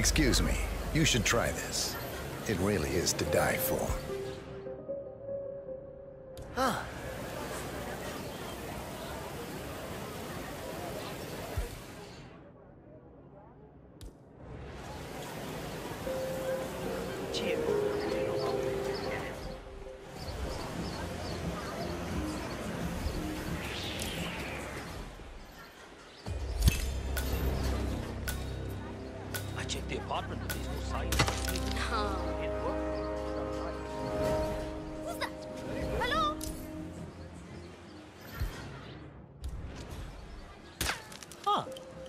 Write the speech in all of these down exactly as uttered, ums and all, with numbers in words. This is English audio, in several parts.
Excuse me. You should try this. It really is to die for. Huh. I checked the apartment, but there's no sign. Who's that? Hello? Huh.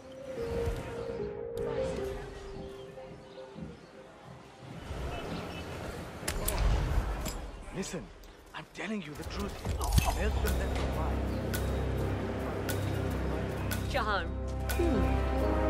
Listen, I'm telling you the truth. Help them let them fight. Jahan.